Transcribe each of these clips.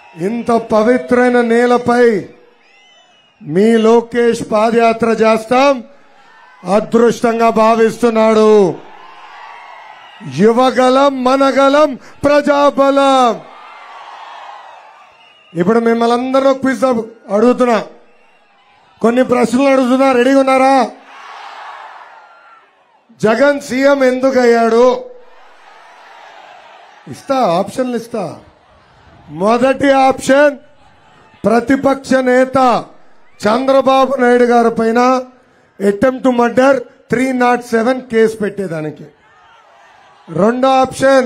ఇంత పవిత్రైన నేలపై మీ లోకేష్ పాదయాత్ర చేస్తాం అదృష్టంగా భావిస్తున్నాడు. యువగలం మనగలం ప్రజాబలం. ఇప్పుడు మిమ్మల్ని అందరూ క్విజ్ అడుగుతున్నా, కొన్ని ప్రశ్నలు అడుగుతున్నా. రెడీగా ఉన్నారా? జగన్ సీఎం ఎందుకు అయ్యాడు? ఇస్తా, ఆప్షన్లు ఇస్తా. మొదటి ఆప్షన్, ప్రతిపక్ష నేత చంద్రబాబు నాయుడు గారి పైన అటెంప్ట్ టు మర్డర్ 307 కేసు పెట్టేదానికి. రెండో ఆప్షన్,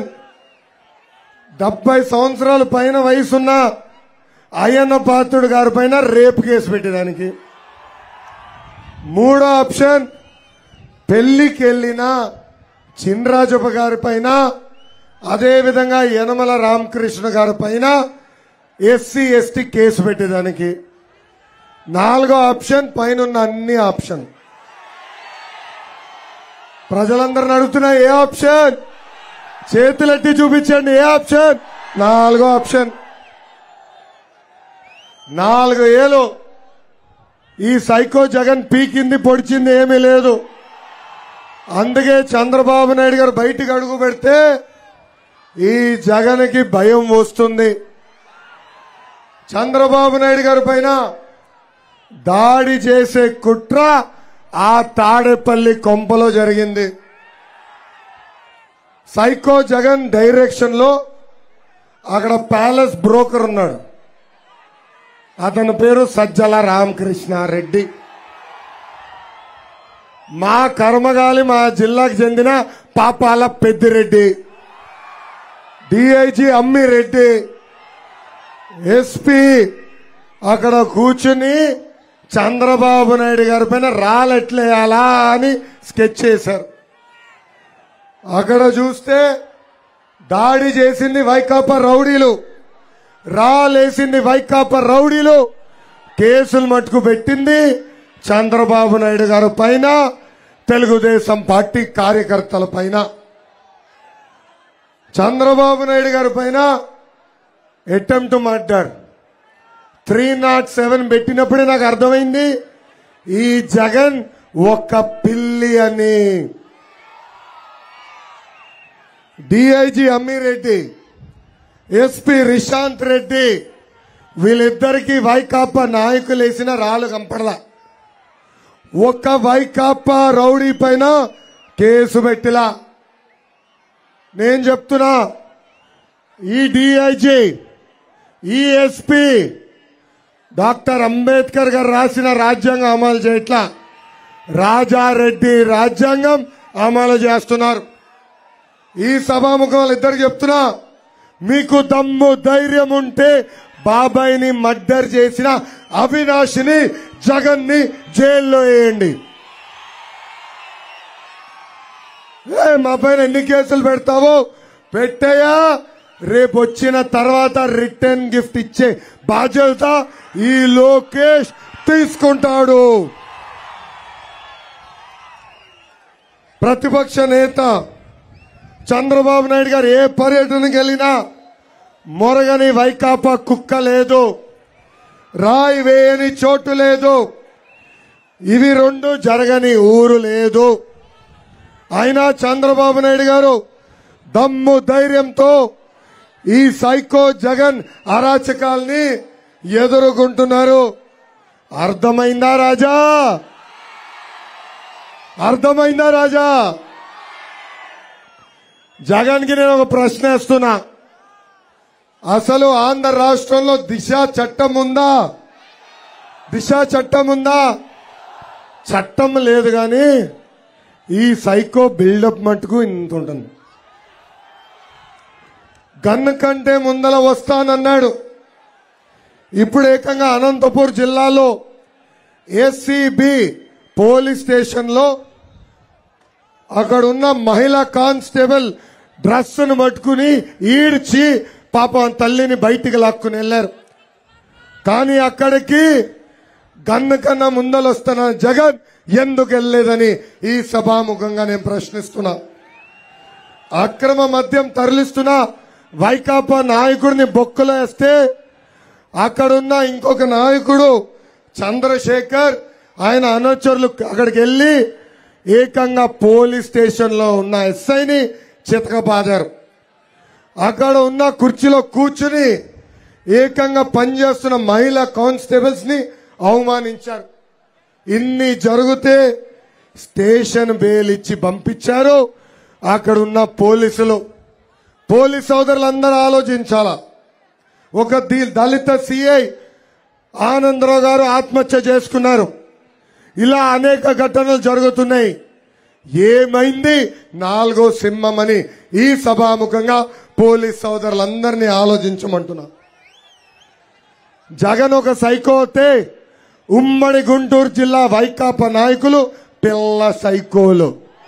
70 సంవత్సరాల పైన వయసున్న అయ్యన్న పాత్రుడు గారి పైన రేప్ కేసు పెట్టేదానికి. మూడో ఆప్షన్, పెళ్లికి వెళ్లిన చినరాజప్ప గారి పైన, అదేవిధంగా యనమల రామకృష్ణ గారి పైన ఎస్సీ ఎస్టీ కేసు పెట్టేదానికి. నాలుగో ఆప్షన్, పైన అన్ని ఆప్షన్. ప్రజలందరిని అడుగుతున్నా, ఏ ఆప్షన్? చేతులెత్తి చూపించండి, ఏ ఆప్షన్? నాలుగో ఆప్షన్. 4 ఏళ్ళు ఈ సైకో జగన్ పీకింది పొడిచింది ఏమీ లేదు. అందుకే చంద్రబాబు నాయుడు గారు బయటికి అడుగు పెడితే ఈ జగన్కి భయం వస్తుంది. చంద్రబాబు నాయుడు గారి పైన దాడి చేసే కుట్ర ఆ తాడేపల్లి కొంపలో జరిగింది. సైకో జగన్ డైరెక్షన్ లో అక్కడ ప్యాలెస్ బ్రోకర్ ఉన్నాడు. అతని పేరు సజ్జల రామకృష్ణారెడ్డి. మా కర్మగాలి మా జిల్లాకు చెందిన పాపాల పెద్దిరెడ్డి, డిఐజీ అమ్మిరెడ్డి, ఎస్పీ అక్కడ కూర్చుని చంద్రబాబు నాయుడు గారి పైన రాలెట్లేయాలా అని స్కెచ్ చేశారు. అక్కడ చూస్తే దాడి చేసింది వైకాపా రౌడీలు, రాలేసింది వైకాపా రౌడీలు, కేసులు మట్టుకు పెట్టింది చంద్రబాబు నాయుడు గారి పైన, తెలుగుదేశం పార్టీ కార్యకర్తల పైన. చంద్రబాబు నాయుడు గారి పైన అటెంప్ట్ మర్డర్ 307 పెట్టినప్పుడే నాకు అర్థమైంది ఈ జగన్ ఒక పిల్లి అని. డిఐజీ అమ్మిరెడ్డి, ఎస్పీ రిశాంత్ రెడ్డి, వీళ్ళిద్దరికీ వైకాపా నాయకులు వేసిన రాళ్ళు కంపడలా. ఒక్క వైకాపా రౌడీ పైన కేసు పెట్టిలా. నేను చెప్తున్నా, ఈ డిఐజీ, ఈ ఎస్పీ డాక్టర్ అంబేద్కర్ గారు రాసిన రాజ్యాంగం అమలు చేయట్లా, రాజారెడ్డి రాజ్యాంగం అమలు చేస్తున్నారు. ఈ సభాముఖం వాళ్ళిద్దరికి చెప్తున్నా, మీకు దమ్ము ధైర్యం ఉంటే బాబాయిని మర్డర్ చేసిన అవినాష్ని, జగన్ ని జైల్లో వేయండి. మా పైన ఎన్ని కేసులు పెడతావో పెట్టాయా, రేపు వచ్చిన తర్వాత రిటర్న్ గిఫ్ట్ ఇచ్చే బాధ్యత ఈ లోకేష్ తీసుకుంటాడు. ప్రతిపక్ష నేత చంద్రబాబు నాయుడు గారు ఏ పర్యటనకి వెళ్ళినా మొరగని వైకాపా కుక్క లేదు, రాయి వేయని చోటు లేదు, ఇవి రెండు జరగని ఊరు లేదు. అయినా చంద్రబాబు నాయుడు గారు దమ్ము ధైర్యంతో ఈ సైకో జగన్ అరాచకాల్ని ఎదుర్కొంటున్నారు. అర్థమైందా రాజా? అర్థమైందా రాజా? జగన్ కి నేను ఒక ప్రశ్న వేస్తున్నా, అసలు ఆంధ్ర రాష్ట్రంలో దిశ చట్టం ఉందా? దిశ చట్టం ఉందా? చట్టం లేదు కానీ ఈ సైకో బిల్డప్ మట్టుకు ఇంత ఉంటుంది. గన్ కంటే ముందల వస్తానన్నాడు. ఇప్పుడు ఏకంగా అనంతపూర్ జిల్లాలో ఏసీబీ పోలీస్ స్టేషన్ లో అక్కడున్న మహిళా కానిస్టేబుల్ డ్రెస్ ను పట్టుకుని ఈడ్చి పాపం తల్లిని బయటికి లాక్కుని వెళ్లారు. కానీ అక్కడికి గన్ను కన్నా ముందలొస్తున్న జగన్ ఎందుకు వెళ్లేదని ఈ సభాముఖంగా నేను ప్రశ్నిస్తున్నా. అక్రమ మద్యం తరలిస్తున్న వైకాపా నాయకుడిని బొక్కలో వేస్తే అక్కడున్న ఇంకొక నాయకుడు చంద్రశేఖర్ ఆయన అనుచరులు అక్కడికి వెళ్లి ఏకంగా పోలీస్ స్టేషన్ లో ఉన్న ఎస్ఐని చితకబాదారు. అక్కడ ఉన్న కుర్చీలో కూర్చుని ఏకంగా పనిచేస్తున్న మహిళా కానిస్టేబుల్స్ ని అవమానించారు. ఇన్ని జరిగితే స్టేషన్ బెయిల్ ఇచ్చి పంపించారు. అక్కడ ఉన్న పోలీస్ సోదరులందరూ ఆలోచించాలా. ఒక దళిత సిఐ ఆనందరావు గారు ఆత్మహత్య చేసుకున్నారు. ఇలా అనేక ఘటనలు జరుగుతున్నాయి. ఏమైంది? 4వ సింహం అని ఈ సభాముఖంగా పోలీస్ సోదరులందరినీ ఆలోచించమంటున్నా. జగన్ ఒక సైకో అయితే ఉమ్మడి గుంటూరు జిల్లా వైకాపా నాయకులు పిల్ల సైకోలు.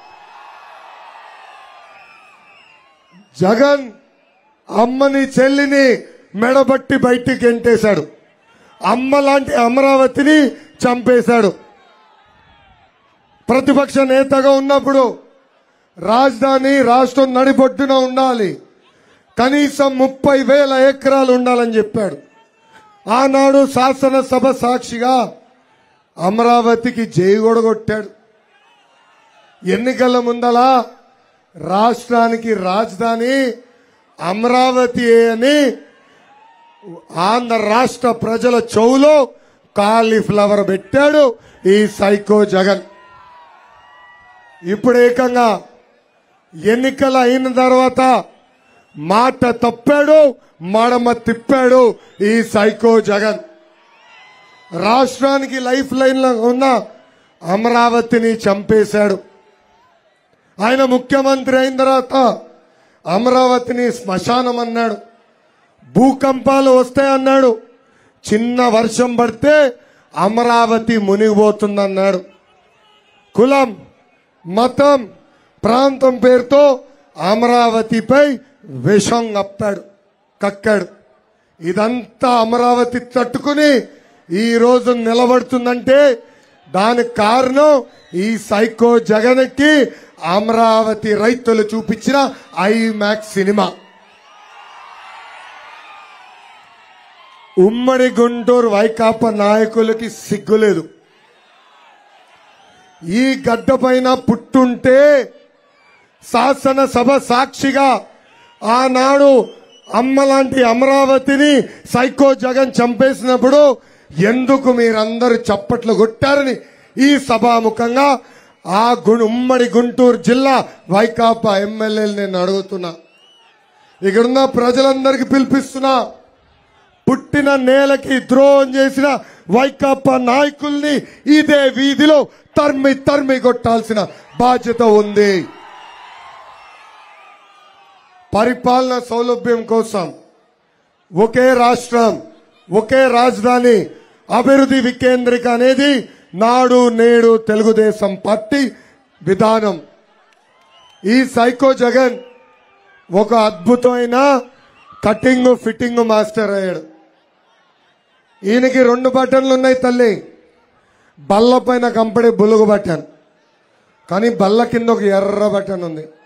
జగన్ అమ్మని చెల్లిని మెడబట్టి బయటికి గెంటేశాడు. అమ్మ లాంటి అమరావతిని చంపేశాడు. ప్రతిపక్ష నేతగా ఉన్నప్పుడు రాజధాని రాష్ట్రం నడిబొడ్డున ఉండాలి, కనీసం 30,000 ఎకరాలు ఉండాలని చెప్పాడు. ఆనాడు శాసనసభ సాక్షిగా అమరావతికి జై కొట్టాడు. ఎన్నికల ముందల రాష్ట్రానికి రాజధాని అమరావతి అని ఆంధ్ర రాష్ట్ర ప్రజల చెవులో కాలీఫ్లవర్ పెట్టాడు ఈ సైకో జగన్. ఇప్పుడు ఏకంగా ఎన్నికలు అయిన తర్వాత మాట తప్పాడు, మడమ తిప్పాడు ఈ సైకో జగన్. రాష్ట్రానికి లైఫ్ లైన్ లో ఉన్న అమరావతిని చంపేశాడు. ఆయన ముఖ్యమంత్రి అయిన తర్వాత అమరావతిని శ్మశానం అన్నాడు. భూకంపాలు వస్తాయన్నాడు. చిన్న వర్షం పడితే అమరావతి మునిగిపోతుందన్నాడు. కులం, మతం, ప్రాంతం పేరుతో అమరావతిపై విషం కక్కాడు. ఇదంతా అమరావతి తట్టుకుని ఈ రోజు నిలబడుతుందంటే దానికి కారణం ఈ సైకో జగన్కి అమరావతి రైతులు చూపించిన ఐమాక్స్ సినిమా. ఉమ్మడి గుంటూరు వైకాపా నాయకులకి సిగ్గులేదు. ఈ గడ్డ పైన పుట్టుంటే శాసనసభ సాక్షిగా ఆనాడు అమ్మలాంటి అమరావతిని సైకో జగన్ చంపేసినప్పుడు ఎందుకు మీరందరూ చప్పట్లు కొట్టారని ఈ సభాముఖంగా ఆ ఉమ్మడి గుంటూరు జిల్లా వైకాపా ఎమ్మెల్యేలు నేను అడుగుతున్నా. ఇక్కడున్న ప్రజలందరికీ పిలిపిస్తున్నా. పుట్టిన నేలకి ద్రోహం చేసిన వైకాపా నాయకుల్ని ఇదే వీధిలో తరిమి కొట్టాల్సిన బాధ్యత ఉంది. పరిపాలన సౌలభ్యం కోసం ఒకే రాష్ట్రం, ఒకే రాజధాని, అభివృద్ధి వికేంద్రిక అనేది నాడు నేడు తెలుగుదేశం పార్టీ విధానం. ఈ సైకో జగన్ ఒక అద్భుతమైన కటింగ్ ఫిట్టింగ్ మాస్టర్ అయ్యాడు. ఈయనకి 2 బటన్లు ఉన్నాయి తల్లి. బల్ల పైన కంపడి బులుగు బటన్, కానీ బల్ల కింద ఒక ఎర్ర బటన్ ఉంది.